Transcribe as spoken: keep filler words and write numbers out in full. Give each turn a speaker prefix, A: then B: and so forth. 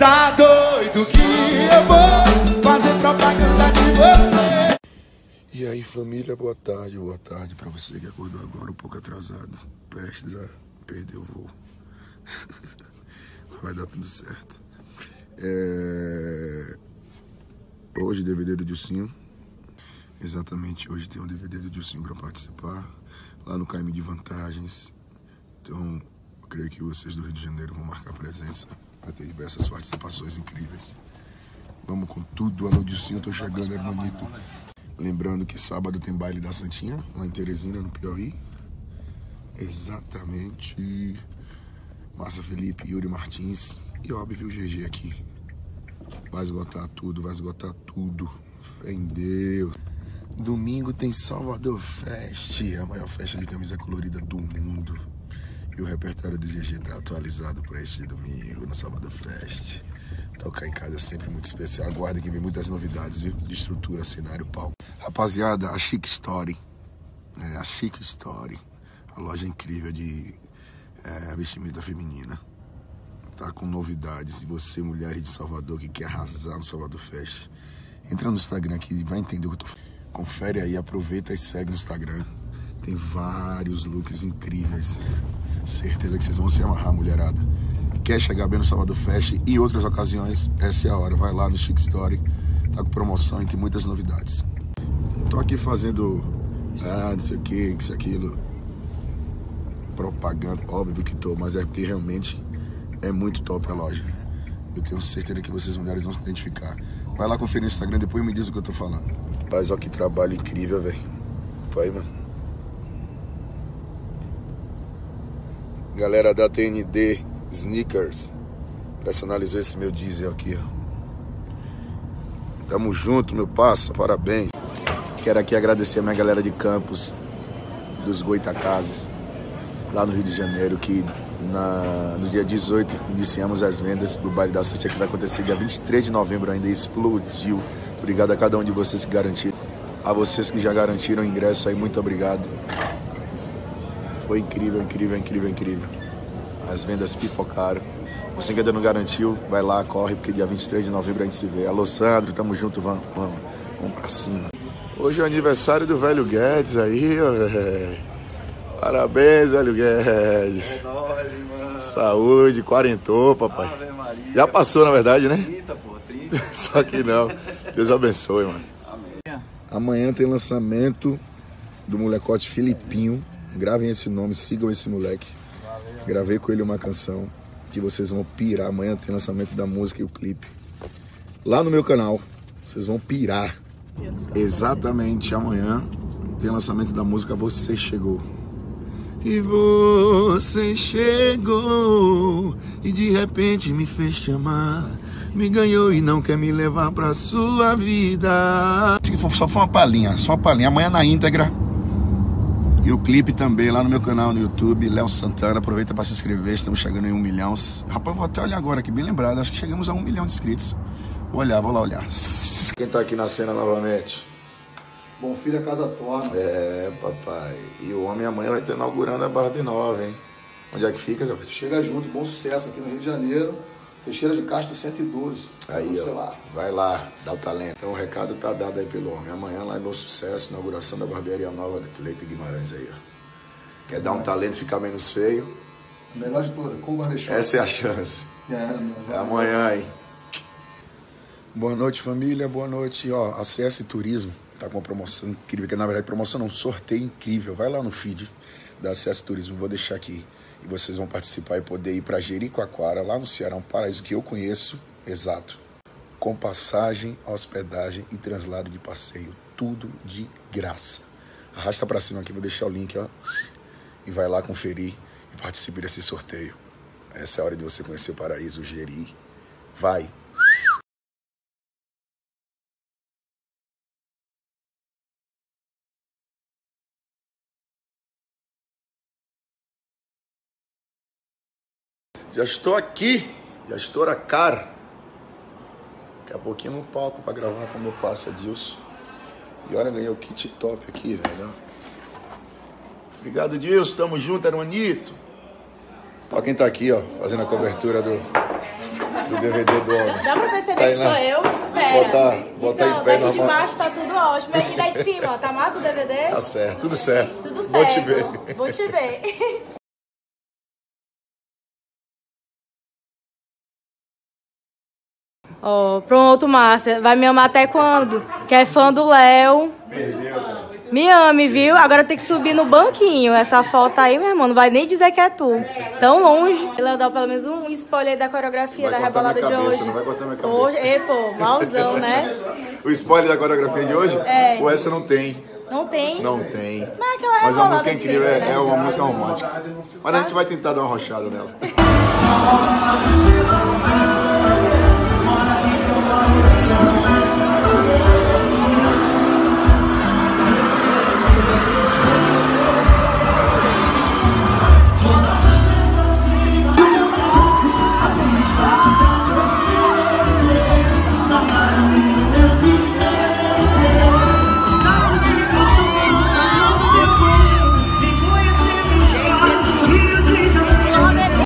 A: Tá doido que eu vou fazer propaganda de você.
B: E aí, família, boa tarde, boa tarde pra você que acordou agora um pouco atrasado, prestes a perder o voo. Vai dar tudo certo. É... Hoje, D V D do Dilcinho. Exatamente, hoje tem um D V D do Dilcinho pra participar, lá no Caminho de Vantagens. Então, eu creio que vocês do Rio de Janeiro vão marcar presença. Vai ter diversas participações incríveis. Vamos com tudo. Alô, Dilcinho, tô chegando, hermanito. Lembrando que sábado tem baile da Santinha, lá em Teresina, no Piauí. Exatamente. Márcia Felipe, Yuri Martins e óbvio o G G aqui. Vai esgotar tudo, vai esgotar tudo. Fé em Deus. Domingo tem Salvador Fest, a maior festa de camisa colorida do mundo. E o repertório do G G tá atualizado para este domingo no Salvador Fest. Tocar em casa é sempre muito especial. Aguardem que vem muitas novidades, viu? De estrutura, cenário, palco. Rapaziada, a Chic Story. É, a Chic Story. A loja incrível de é, vestimenta feminina. Tá com novidades. E você, mulher de Salvador, que quer arrasar no Salvador Fest, entra no Instagram aqui e vai entender o que eu tô falando. Confere aí, aproveita e segue no Instagram. Tem vários looks incríveis. Certeza que vocês vão se amarrar, mulherada. Quer chegar bem no Salvador Fest e em outras ocasiões, essa é a hora. Vai lá no Chic Story. Tá com promoção e tem muitas novidades. Tô aqui fazendo, ah, não sei o que, isso, aquilo. Propaganda, óbvio que tô, mas é porque realmente é muito top a loja. Eu tenho certeza que vocês mulheres vão se identificar. Vai lá conferir no Instagram, depois me diz o que eu tô falando. Mas ó, que trabalho incrível, velho. Pô aí, mano. Galera da T N D Sneakers personalizou esse meu diesel aqui, ó. Tamo junto, meu parça, parabéns. Quero aqui agradecer a minha galera de Campos, dos Goitacazes, lá no Rio de Janeiro, que na, no dia dezoito iniciamos as vendas do Baile da Santinha, que vai acontecer dia vinte e três de novembro ainda, e explodiu. Obrigado a cada um de vocês que garantiram. A vocês que já garantiram o ingresso aí, muito obrigado. Foi incrível, incrível, incrível, incrível. As vendas pipocaram. Você que ainda não garantiu, vai lá, corre, porque dia vinte e três de novembro a gente se vê. Alô, Sandro, tamo junto, vamos, vamos, vamos pra cima. Hoje é o aniversário do velho Guedes aí, ó, velho. Parabéns, velho Guedes.
C: É nóis, mano.
B: Saúde, quarentou, papai.
C: Ave Maria.
B: Já passou, na verdade, né?
C: trinta, pô, trinta.
B: Só que não. Deus abençoe, mano.
C: Amém.
B: Amanhã tem lançamento do molecote Filipinho. Gravem esse nome, sigam esse moleque. Gravei com ele uma canção que vocês vão pirar. Amanhã tem lançamento da música e o clipe. Lá no meu canal, vocês vão pirar. Exatamente amanhã tem lançamento da música Você Chegou. E você chegou e de repente me fez te amar. Me ganhou e não quer me levar pra sua vida. Só foi uma palhinha, só uma palhinha. Amanhã na íntegra. E o clipe também lá no meu canal no YouTube, Léo Santana. Aproveita para se inscrever, estamos chegando em um milhão. Rapaz, vou até olhar agora aqui, bem lembrado. Acho que chegamos a um milhão de inscritos. Vou olhar, vou lá olhar. Quem tá aqui na cena novamente?
D: Bom filho, a casa torna.
B: É, papai. E o homem amanhã vai estar inaugurando a Barbie nova, hein? Onde é que fica, cabeça?
D: Chega junto, bom sucesso aqui no Rio de Janeiro. Teixeira de Castro cento e doze.
B: Aí, ó,
D: lá.
B: vai lá, dá o talento. Então o recado tá dado aí pelo homem. Amanhã lá é Bom Sucesso, inauguração da barbearia nova da Cleito Guimarães aí, ó. Quer dar um talento, ficar menos feio?
D: Melhor de tudo, com o barbershop.
B: Essa é a chance.
D: É, não,
B: É amanhã, hein? Boa noite, família, boa noite. Ó, a C S Turismo tá com uma promoção incrível, que na verdade promoção não, sorteio incrível. Vai lá no feed da C S Turismo, vou deixar aqui. E vocês vão participar e poder ir para Jericoacoara, lá no Ceará, um paraíso que eu conheço, exato. Com passagem, hospedagem e translado de passeio, tudo de graça. Arrasta para cima aqui, vou deixar o link, ó. E vai lá conferir e participe desse sorteio. Essa é a hora de você conhecer o paraíso, o Jeri. Vai! Já estou aqui, já estou na cara. Daqui a pouquinho no palco para gravar com o meu parça Dilson. E olha, ganhei o kit top aqui, velho. Obrigado, Dilson, tamo junto, hermanito. Pra quem tá aqui, ó, fazendo a cobertura do do D V D do homem.
E: Dá pra perceber
B: Tá aí,
E: que sou
B: né?
E: eu? Pera.
B: Botar, botar
E: então,
B: em pé
E: daqui de
B: normal.
E: baixo tá tudo ótimo. E daí de cima, ó, tá massa o D V D?
B: Tá certo, tudo certo.
E: Tudo certo.
B: Vou te ver.
E: Vou te ver. Ó, oh, pronto, Márcia. Vai me amar até quando? Que é fã do Léo.
B: Perdeu.
E: Me ame, viu? Agora tem que subir no banquinho. Essa foto aí, meu irmão, não vai nem dizer que é tu. Tão longe. Léo, dá pelo menos um spoiler aí da coreografia
B: Vai
E: da
B: cortar
E: rebolada
B: minha
E: de
B: cabeça,
E: hoje.
B: não vai cortar minha cabeça.
E: Hoje, e, pô, malzão, né?
B: O spoiler da coreografia de hoje?
E: É.
B: Ou essa não tem?
E: Não tem?
B: Não tem.
E: Mas aquela
B: Mas a
E: rebolada
B: música é
E: de
B: incrível,
E: sempre,
B: é, é
E: né?
B: uma música romântica. Mas a gente vai tentar dar uma rochada nela.